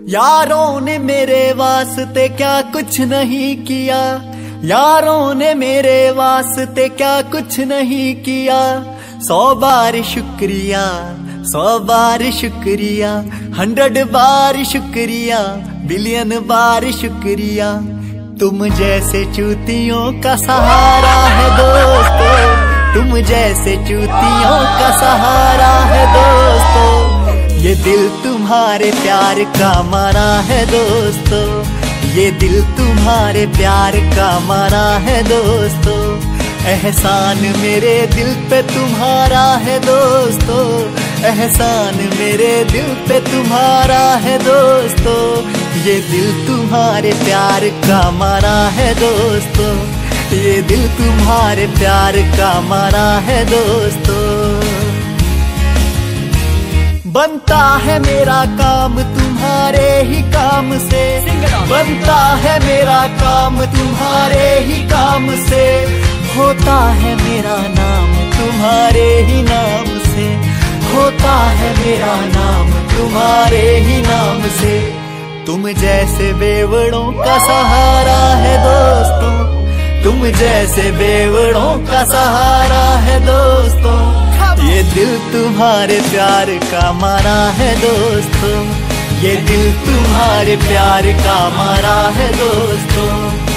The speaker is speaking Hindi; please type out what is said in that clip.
यारों ने मेरे वास्ते क्या कुछ नहीं किया, यारों ने मेरे वास्ते क्या कुछ नहीं किया। 100 बार शुक्रिया, 100 बार शुक्रिया, 100 बार शुक्रिया, बिलियन बार शुक्रिया। तुम जैसे चूतियों का सहारा है दोस्तों, तुम जैसे चूतियों का सहारा है दोस्तों। ये दिल तुम्हारे प्यार का मरा है दोस्तों, ये दिल तुम्हारे प्यार का मरा है दोस्तों। एहसान मेरे दिल पे तुम्हारा है दोस्तों, एहसान मेरे दिल पे तुम्हारा है दोस्तों। ये दिल तुम्हारे प्यार का मरा है दोस्तों, ये दिल तुम्हारे प्यार का मरा है दोस्तों। बनता है मेरा काम तुम्हारे ही काम से, बनता है मेरा काम तुम्हारे ही काम से। होता है मेरा नाम तुम्हारे ही नाम से, होता है मेरा नाम तुम्हारे ही नाम से। तुम जैसे बेवड़ों का सहारा है दोस्तों, तुम जैसे बेवड़ों का सहारा है दोस्तों। ये दिल तुम्हारे प्यार का मरा है दोस्तों, ये दिल तुम्हारे प्यार का मरा है दोस्तों।